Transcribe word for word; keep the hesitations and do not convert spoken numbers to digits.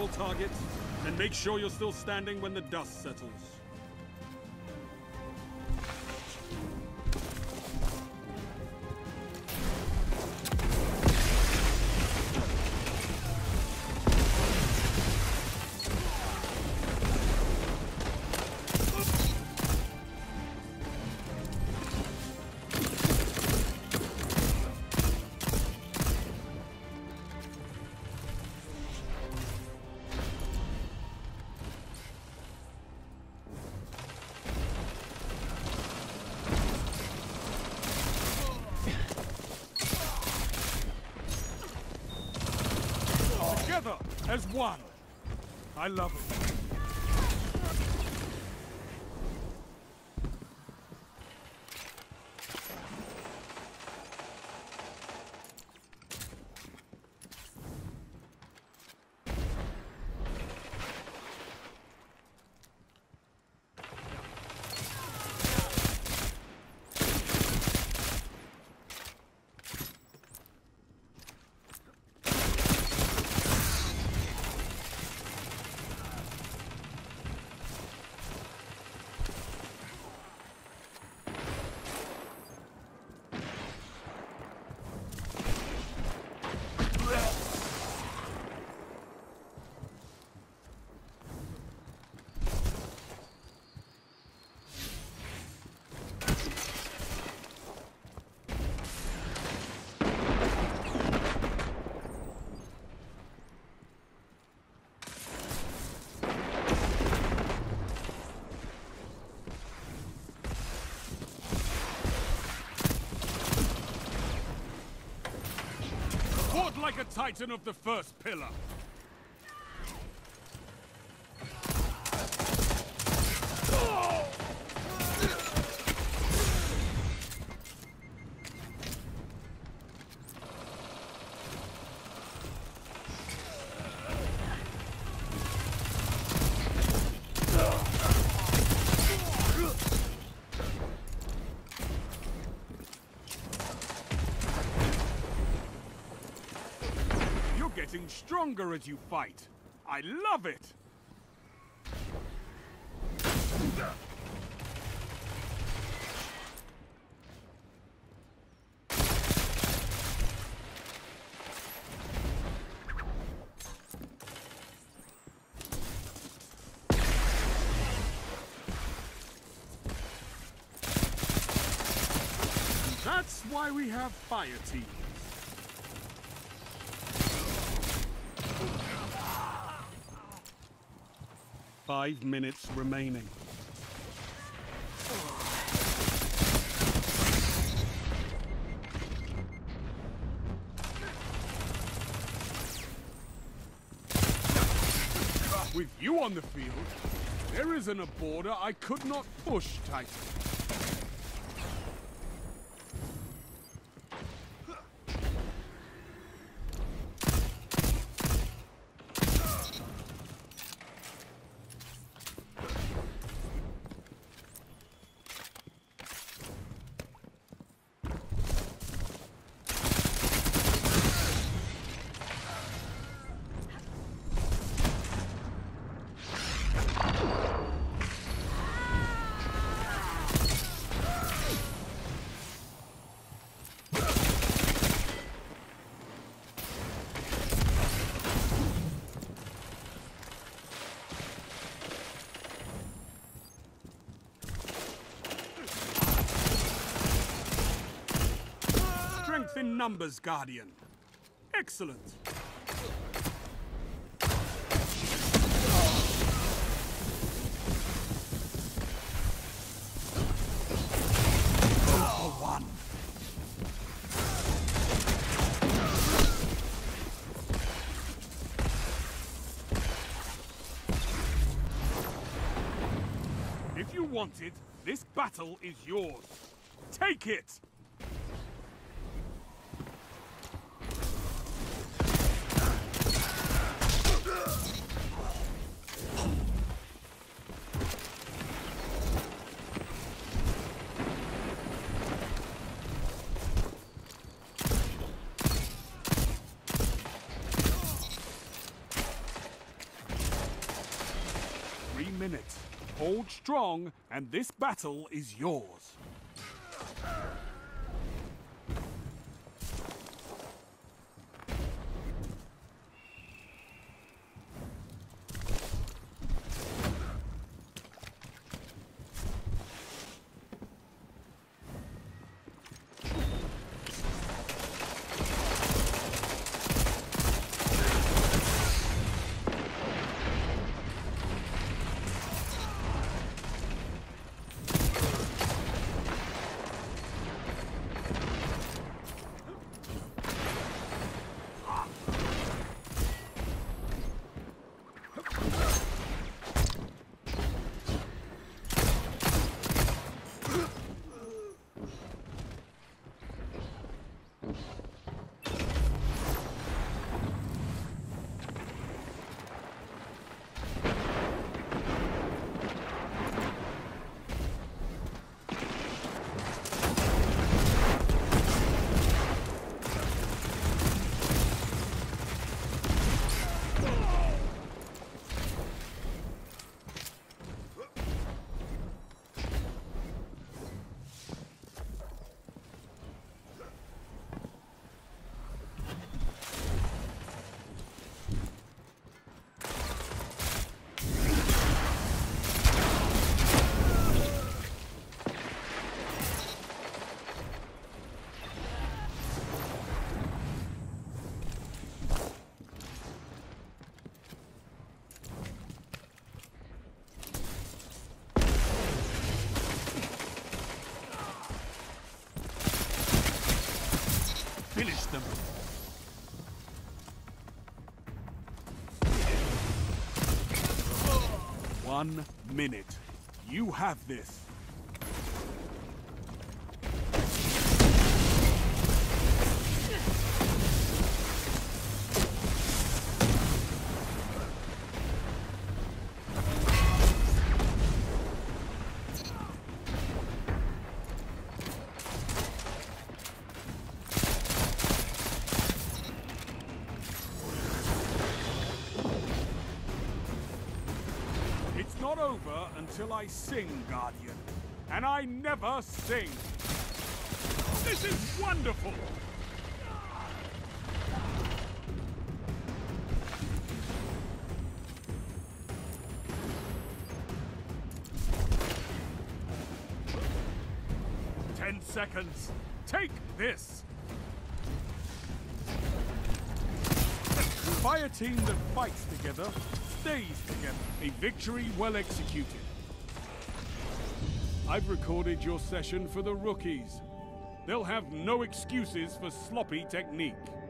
final target, and make sure you're still standing when the dust settles. As one. I love it. Like a titan of the first pillar. Getting stronger as you fight. I love it! That's why we have fire teams. Five minutes remaining. With you on the field, there isn't a border I could not push, Titan. In numbers, Guardian. Excellent. Oh, one. If you want it, this battle is yours. Take it! minute. Hold strong, and this battle is yours. Finish them. One minute. You have this. It's not over until I sing, Guardian. And I never sing. This is wonderful! Ten seconds. Take this! Fire team that fights together stays together. A victory well executed. I've recorded your session for the rookies. They'll have no excuses for sloppy technique.